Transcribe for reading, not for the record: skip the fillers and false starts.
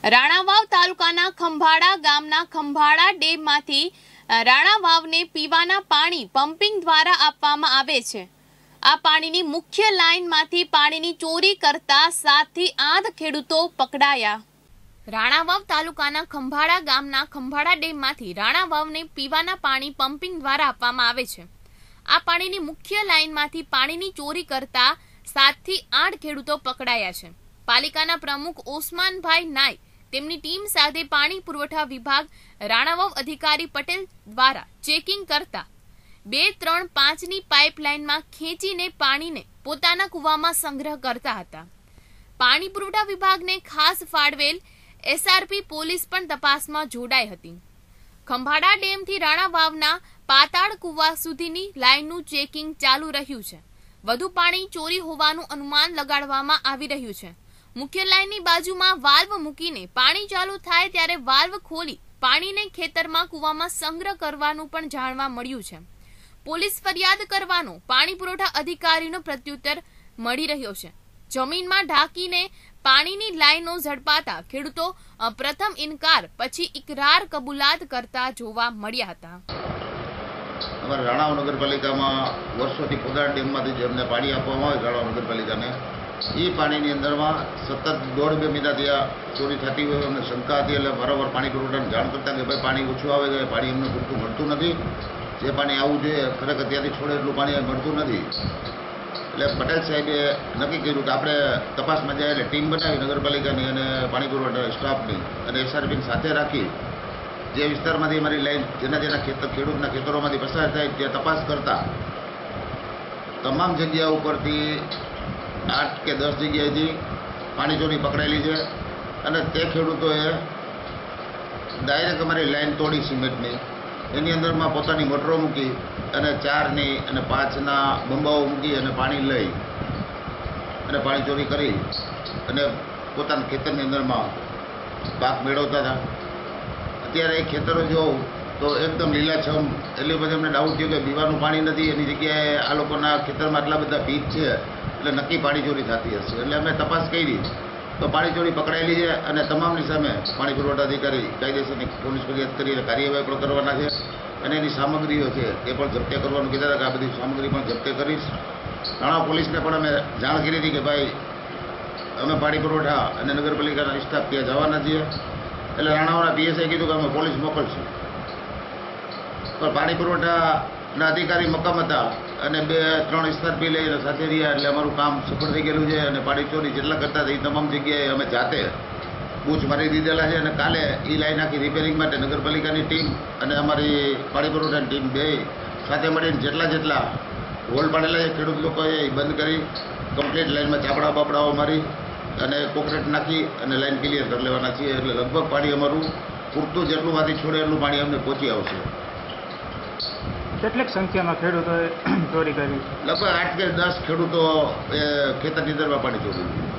રાણાવાવ તાલુકાના ખંભાળા ગામના ખંભાળા ડેમમાંથી રાણાવાવને પીવાના પાણી પમ્પિંગ દ્વારા આપવામાં આવે છે। આ પાણીની મુખ્ય લાઇનમાંથી પાણીની ચોરી કરતા 7 થી 8 ખેડૂતો પકડાયા। રાણાવાવ તાલુકાના ખંભાળા ગામના ખંભાળા ડેમમાંથી રાણાવાવને પીવાના પાણી પમ્પિંગ દ્વારા આપવામાં આવે છે। આ પાણીની મુખ્ય લાઇનમાંથી પાણીની ચોરી કરતા 7 થી 8 ખેડૂતો પકડાયા છે। પાલિકાના પ્રમુખ ઓસમાનભાઈ નાઈ તેમની ટીમ સાથે પાણી પુરવઠા વિભાગ રાણાવાવ અધિકારી પટેલ દ્વારા ચેકિંગ કરતા 2, 3, 5 ની પાઇપલાઇનમાં ખેંચીને પાણીને પોતાના કૂવામાં સંગ્રહ કરતા હતા। પાણી પુરવઠા વિભાગને ખાસ ફાળવેલ એસઆરપી પોલીસ પણ તપાસમાં જોડાઈ હતી। ખંભાળા ડેમથી રાણાવાવના પાતાળ કૂવા સુધીની લાઇનનું ચેકિંગ ચાલુ રહ્યું છે। વધુ પાણી ચોરી હોવાનું અનુમાન લગાડવામાં આવી રહ્યું છે। મુખ્ય લાઇનની બાજુમાં વાલ્વ મૂકીને પાણી ચાલુ થાય ત્યારે વાલ્વ ખોલી પાણીને ખેતરમાં કૂવામાં સંગ્રહ કરવાનું પણ જાણવા મળ્યું છે। પોલીસ ફરિયાદ કરવાનો પાણી પુરવઠા અધિકારીનો પ્રત્યુત્તર મળી રહ્યો છે। જમીનમાં ઢાંકીને પાણીની લાઇનો ઝડપાતા ખેડૂતો પ્રથમ ઇનકાર પછી ઇકરાર કબૂલાત કરતા જોવા મળ્યા હતા। અમારા રાણાવાવ નગરપાલિકામાં વર્ષોથી પોદાર ડેમમાંથી જેમને પાણી આપવામાં આવે રાણાવાવ નગરપાલિકાને એ પાણીની અંદરમાં સતત 1.5-2 મહિનાથી આ ચોરી થતી હોય અમને શંકા હતી। એટલે વારંવાર પાણી પુરવઠાને જાણ કરતા કે ભાઈ પાણી ઓછું આવે છે, પાણી અમને પૂરતું મળતું નથી, જે પાણી આવવું જોઈએ ખરેખર ત્યાંથી છોડે એટલું પાણી મળતું નથી। એટલે પટેલ સાહેબે નક્કી કર્યું કે આપણે તપાસમાં જાય એટલે ટીમ બનાવી નગરપાલિકાની અને પાણી પુરવઠા સ્ટાફની અને એસઆરપીની સાથે રાખી જે વિસ્તારમાંથી અમારી લાઈન જેના ખેડૂતના ખેતરોમાંથી પસાર થાય તે તપાસ કરતા તમામ જગ્યા ઉપરથી 8 કે 10 જગ્યાએથી પાણી ચોરી પકડાયેલી છે। અને તે ખેડૂતોએ ડાયરેક્ટ અમારી લાઈન તોડી સિમેન્ટની એની અંદરમાં પોતાની મોટરો મૂકી અને 4ની અને 5ના બંબાઓ મૂકી અને પાણી લઈ અને પાણી ચોરી કરી અને પોતાના ખેતરની અંદરમાં પાક મેળવતા હતા। અત્યારે એ ખેતરો જોઉં તો એકદમ લીલાછમ, એટલી બધી અમને ડાઉટ થયો કે પીવાનું પાણી નથી, એની જગ્યાએ આ લોકોના ખેતરમાં આટલા બધા ભીત છે એટલે નક્કી પાણી ચોરી થતી હશે। એટલે અમે તપાસ કરી તો પાણી ચોરી પકડાયેલી છે અને તમામની સામે પાણી પુરવઠા અધિકારી કાયદેસરની પોલીસ ફરિયાદ કરીને કાર્યવાહી પણ કરવાના છે અને એની સામગ્રીઓ છે એ પણ જપ્તે કરવાનું કીધા હતા કે આ બધી સામગ્રી પણ જપ્તે કરીશ। રાણાવાવ પોલીસને પણ અમે જાણ કરી હતી કે ભાઈ અમે પાણી પુરવઠા અને નગરપાલિકાના સ્ટાફ ત્યાં જવાના છીએ। એટલે રાણાવાવના પીએસઆઈ કીધું કે અમે પોલીસ મોકલશું, પણ પાણી પુરવઠાના અધિકારી મક્કમ હતા અને 2-3 એસઆરપી લઈને સાથે રહ્યા એટલે અમારું કામ સફળ થઈ ગયેલું છે। અને પાણી ચોરી જેટલા કરતા હતા એ તમામ જગ્યાએ અમે જાતે બૂચ મારી દીધેલા છે અને કાલે એ લાઈન આખી રિપેરિંગ માટે નગરપાલિકાની ટીમ અને અમારી પાણી પુરવઠાની ટીમ બે સાથે મળીને જેટલા હોલ પાડેલા છે ખેડૂત લોકોએ એ બંધ કરી કમ્પ્લીટ લાઈનમાં ચાપડા બાપડાઓ મારી અને કોન્ક્રીટ નાખી અને લાઈન ક્લિયર કરી લેવાના છીએ। એટલે લગભગ પાણી અમારું પૂરતું જેટલું માંથી છોડે એટલું પાણી અમને પહોંચી આવશે। કેટલીક સંખ્યામાં ખેડૂતોએ ચોરી કરી? લગભગ 8 કે 10 ખેડૂતો ખેતરની અંદરમાં પાણી ચોરી।